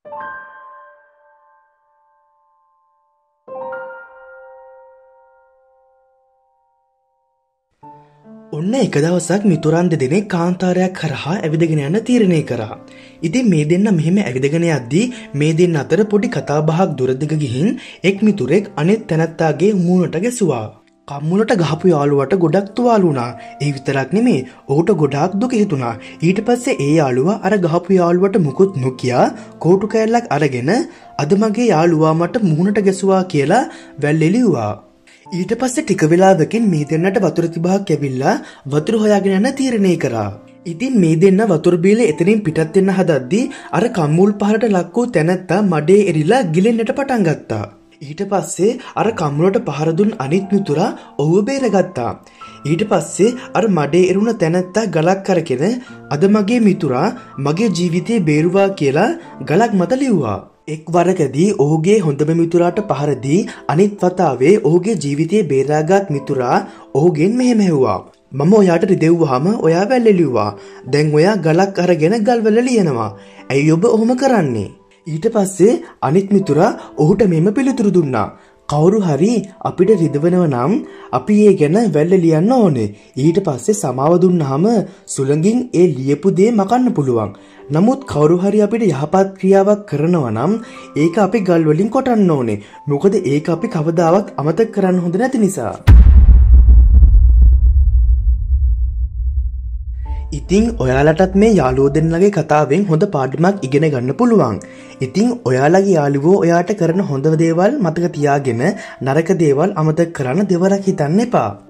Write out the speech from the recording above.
ඔන්න එක දවසක් මිතුරන් දෙදෙනෙක් කාන්තාරයක් කරහා ඇවිදගෙන යන්න තීරණය කරා. ඉතින් මේ දෙන්න මෙහෙම ඇවිදගෙන යද්දී මේ දෙන්න අතර පොඩි කතා බහක් දුරදිග ගිහින් එක් මිතුරෙක් අනෙක් තැනැත්තාගේ මූණට ගැසුවා. කම්මුලට ගහපු යාළුවට ගොඩක් තුවාල වුණා. ඒ විතරක් නෙමේ ඔහුට ගොඩාක් දුක හිතුණා. ඊට පස්සේ ඒ යාළුවා අර ගහපු යාළුවට මුකුත් නොකියා කෝටු කෑල්ලක් අරගෙන අද මගේ යාළුවා මට මූණට ගැසුවා කියලා වැල් එළියුවා. ඊට පස්සේ ටික වෙලාවකින් මේ දෙන්නට වතුර තිබහක් ඇවිල්ලා වතුර හොයාගෙන යන තීරණය කරා. ඉතින් මේ දෙන්න වතුර බීලා එතනින් පිටත් වෙන්න හදද්දී අර කම්මුල් පහරට ලක් වූ තැනැත්තා මඩේ එරිලා ගිලෙන්නට පටන් ගත්තා. ඊට පස්සේ අර කම්මුලට පහර දුන් අනිත් මිතුරා ඔහුව බේරගත්තා. ඊට පස්සේ අර මඩේ එරුණ තැනැත්තා ගලක් අරගෙන අද මගේ මිතුරා මගේ ජීවිතේ බේරුවා කියලා ගලක් මත ලිව්වා. එක් වරකදී ඔහුගේ හොඳම මිතුරාට පහර දී අනිත් වතාවේ ඔහුගේ ජීවිතේ බේරාගත් මිතුරා ඔහුගෙන් මෙහෙම ඇහුවා. මම ඔයාට රිදෙව්වහම ඔයා වැල් එළියුවා. දැන් ඔයා ගලක් අරගෙන ගල්වල ලියනවා. ඇයි ඔබ ඔහොම කරන්නේ? ඊට පස්සේ අනිත් මිතුරා ඔහුට මෙහෙම පිළිතුරු දුන්නා. කවුරු හරි අපිට රිදවනව නම් අපි ඒ ගැන වැල්ල ලියන්න ඕනේ. ඊට පස්සේ සමාව දුන්නාම සුළඟින් ඒ ලියපු දේ මකන්න පුළුවන්. නමුත් කවුරු හරි අපිට යහපත් ක්‍රියාවක් කරනවා නම් ඒක අපි ගල් වලින් කොටන්න ඕනේ. මොකද ඒක අපි කවදාවත් අමතක කරන්න හොඳ නැති නිසා. ඉතින් ඔයාලටත් මේ යාළුවෝ දෙන්නගේ කතාවෙන් හොඳ පාඩමක් ඉගෙන ගන්න පුළුවන්. ඉතින් ඔයාලගේ යාළුවෝ ඔයාට කරන හොඳ දේවල් මතක තියාගෙන නරක දේවල් අමතක කරන්න දෙවරක් හිතන්න එපා.